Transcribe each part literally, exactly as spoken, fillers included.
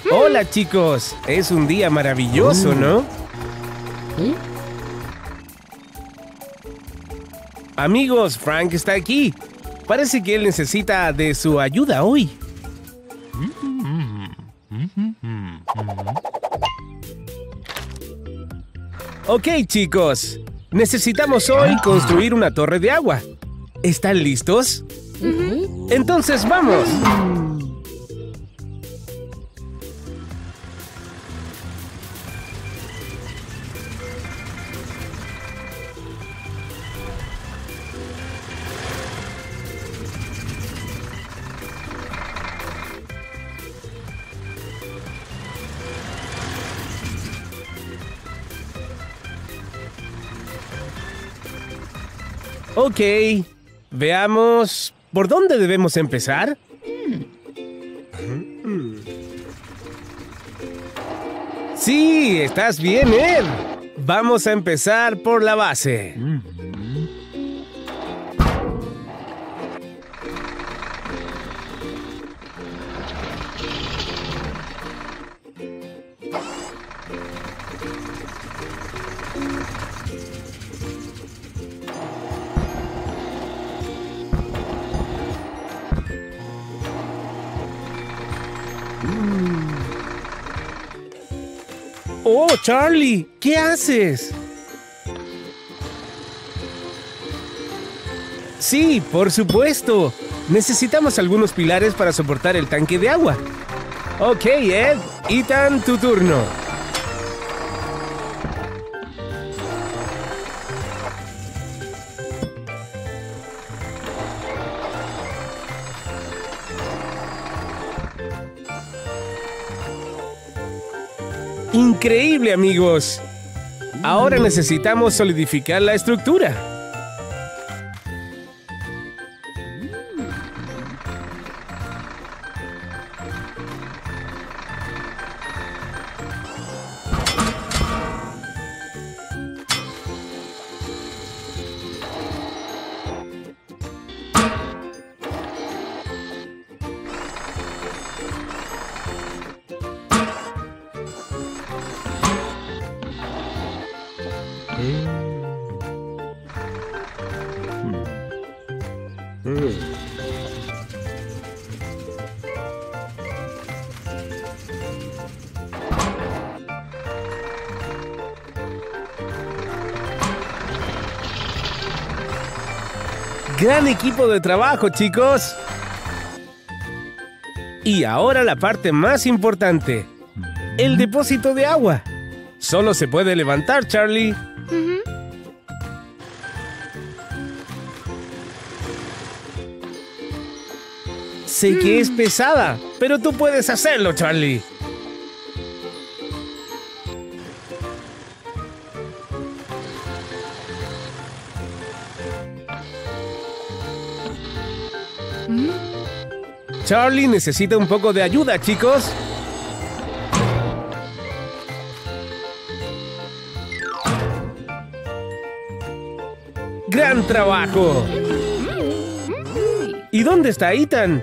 Hola chicos, es un día maravilloso, ¿no? Amigos, Frank está aquí. Parece que él necesita de su ayuda hoy. Ok chicos, necesitamos hoy construir una torre de agua. ¿Están listos? Entonces vamos. Ok, veamos, ¿por dónde debemos empezar? Sí, estás bien, Ed. Vamos a empezar por la base. ¡Oh, Charlie! ¿Qué haces? Sí, por supuesto. Necesitamos algunos pilares para soportar el tanque de agua. Ok, Ed. Ethan, tu turno. ¡Increíble, amigos! Ahora necesitamos solidificar la estructura. ¡Gran equipo de trabajo, chicos! Y ahora la parte más importante. El depósito de agua. Solo se puede levantar, Charlie. Uh-huh. Sé mm. que es pesada, pero tú puedes hacerlo, Charlie. ¿Mm? Charlie necesita un poco de ayuda, chicos. ¡Gran trabajo! ¿Y dónde está Ethan?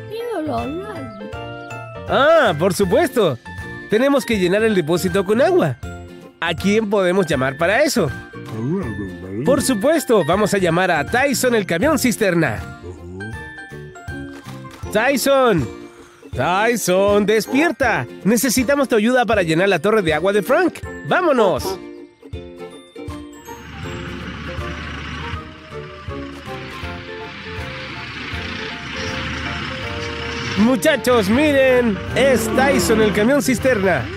Ah, por supuesto. Tenemos que llenar el depósito con agua. ¿A quién podemos llamar para eso? Por supuesto, vamos a llamar a Tyson el camión cisterna. ¡Tyson! ¡Tyson, despierta! Necesitamos tu ayuda para llenar la torre de agua de Frank. ¡Vámonos! Muchachos, miren, es Tyson el camión cisterna.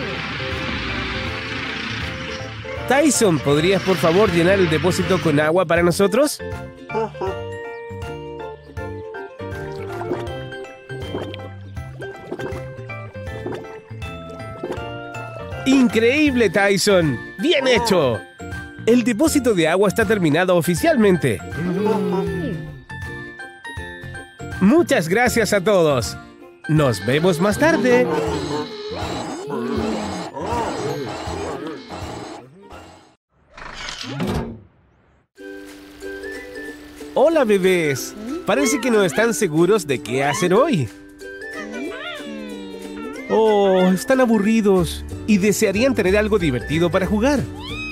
Tyson, ¿podrías por favor llenar el depósito con agua para nosotros? ¡Increíble, Tyson! ¡Bien hecho! El depósito de agua está terminado oficialmente. Muchas gracias a todos. Nos vemos más tarde. Hola, bebés. Parece que no están seguros de qué hacer hoy. Oh, están aburridos y desearían tener algo divertido para jugar.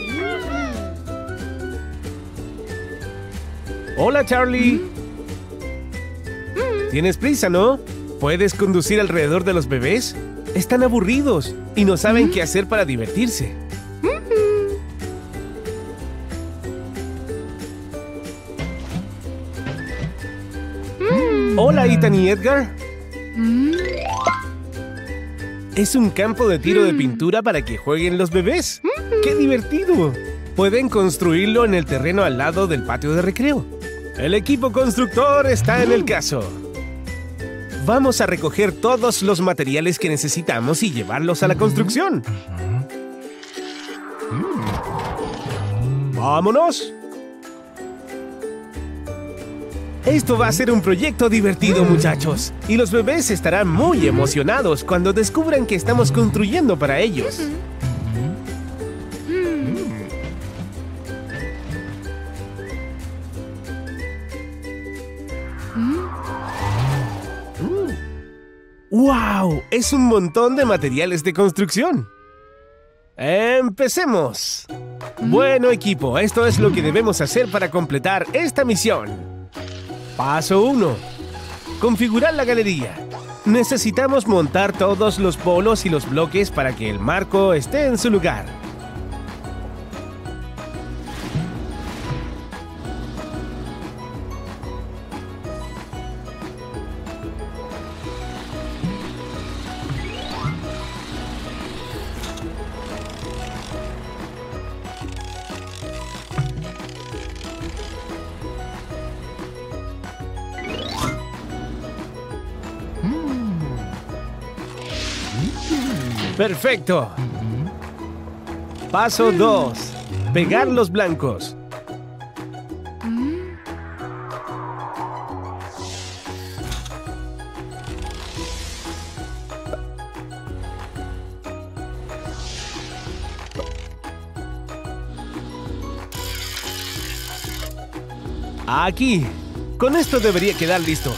Hola, Charlie. ¿Tienes prisa, no? ¿Puedes conducir alrededor de los bebés? Están aburridos y no saben qué hacer para divertirse. Hola, Ethan y Edgar. Es un campo de tiro de pintura para que jueguen los bebés. ¡Qué divertido! Pueden construirlo en el terreno al lado del patio de recreo. El equipo constructor está en el caso. Vamos a recoger todos los materiales que necesitamos y llevarlos a la construcción. ¡Vámonos! Esto va a ser un proyecto divertido, muchachos. Y los bebés estarán muy emocionados cuando descubran que estamos construyendo para ellos. ¡Wow! Es un montón de materiales de construcción. ¡Empecemos! Bueno, equipo, esto es lo que debemos hacer para completar esta misión. Paso uno. Configurar la galería. Necesitamos montar todos los polos y los bloques para que el marco esté en su lugar. ¡Perfecto! Paso dos. Pegar los blancos. Aquí. Con esto debería quedar listo.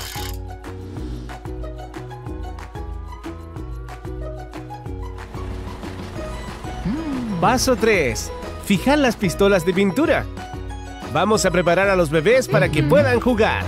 Paso tres. Fijar las pistolas de pintura. Vamos a preparar a los bebés para que puedan jugar.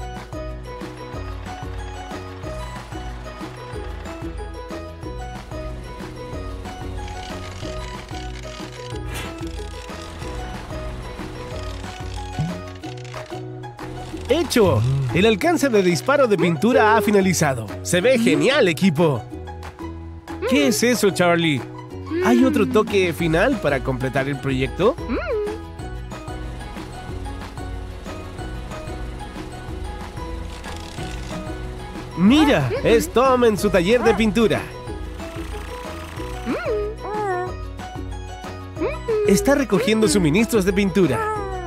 ¡Hecho! El alcance de disparo de pintura ha finalizado. ¡Se ve genial, equipo! ¿Qué es eso, Charlie? ¿Hay otro toque final para completar el proyecto? ¡Mira! Es Tom en su taller de pintura. Está recogiendo suministros de pintura.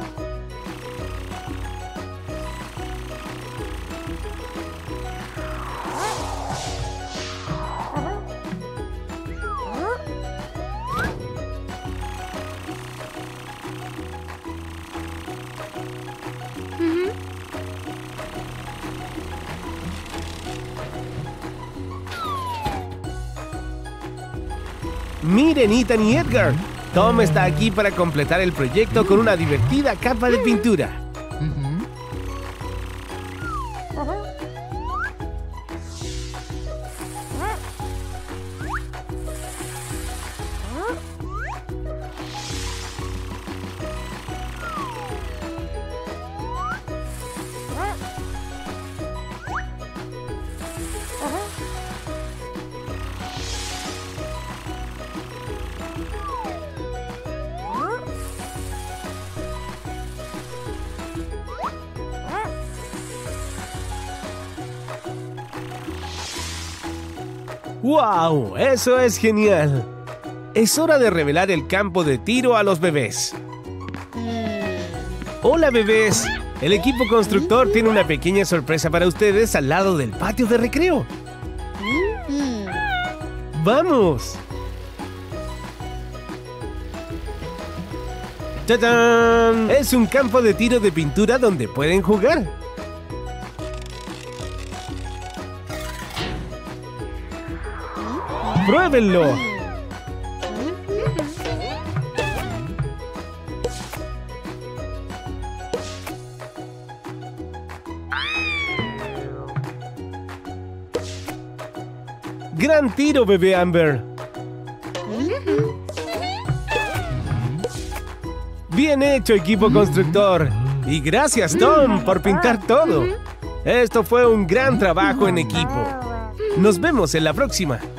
Miren, Ethan y Edgar. Tom está aquí para completar el proyecto con una divertida capa de pintura. ¡Wow! ¡Eso es genial! Es hora de revelar el campo de tiro a los bebés. ¡Hola, bebés! El equipo constructor tiene una pequeña sorpresa para ustedes al lado del patio de recreo. ¡Vamos! ¡Tadán! Es un campo de tiro de pintura donde pueden jugar. ¡Pruébenlo! ¡Gran tiro, bebé Amber! ¡Bien hecho, equipo constructor! Y gracias, Tom, por pintar todo. Esto fue un gran trabajo en equipo. Nos vemos en la próxima.